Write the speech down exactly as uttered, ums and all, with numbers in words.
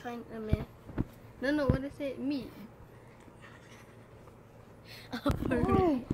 China man. No, no, what is it? Meat. Oh,